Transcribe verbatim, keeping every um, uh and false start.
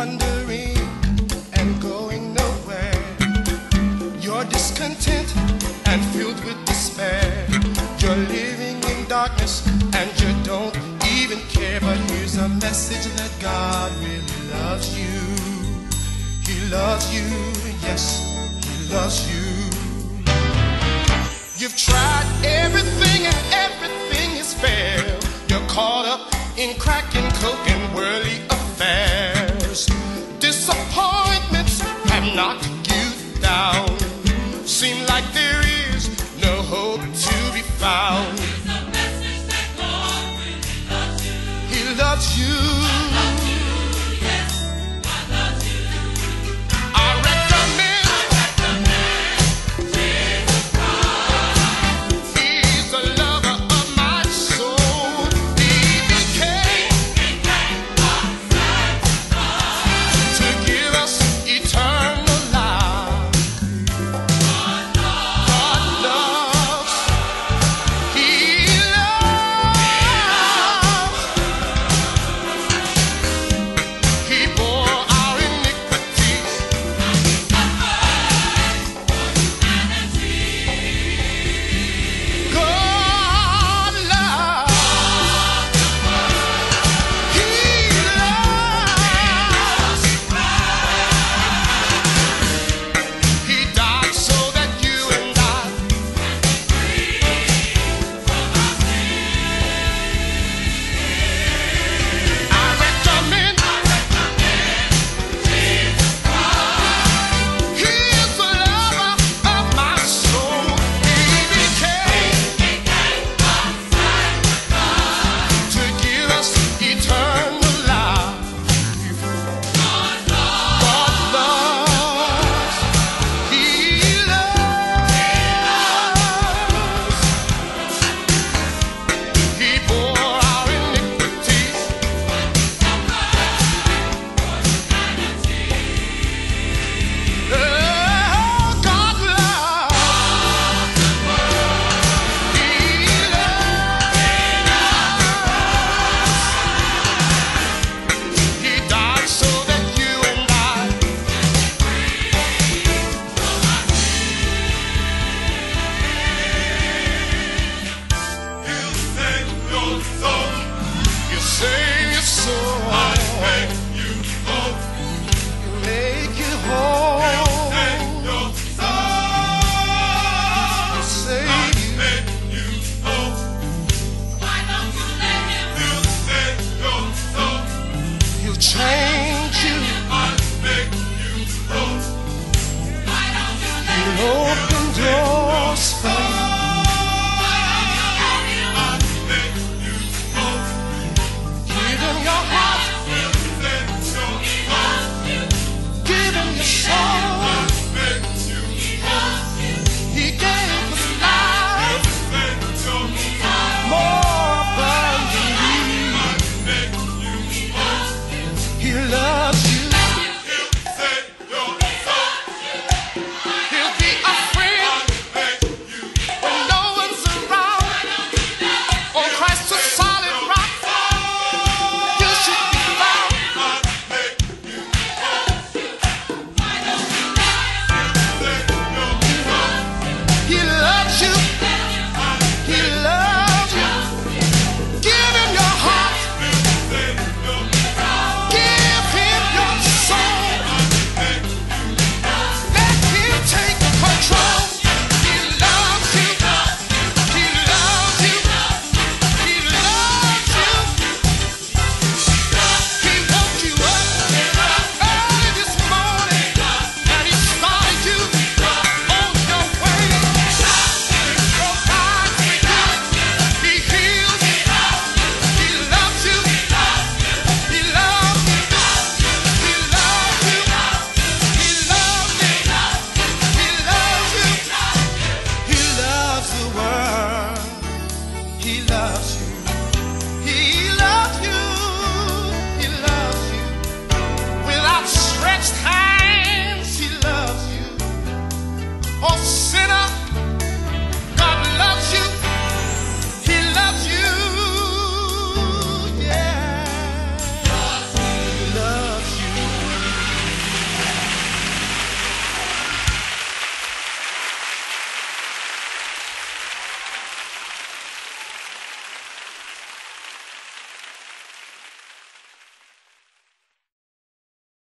wandering and going nowhere. You're discontent and filled with despair. You're living in darkness and you don't even care. But here's a message that God really loves you. He loves you, yes, He loves you. You've tried everything and everything has failed. You're caught up in crack and coke and worldly affairs. Disappointments have knocked you down. Seem like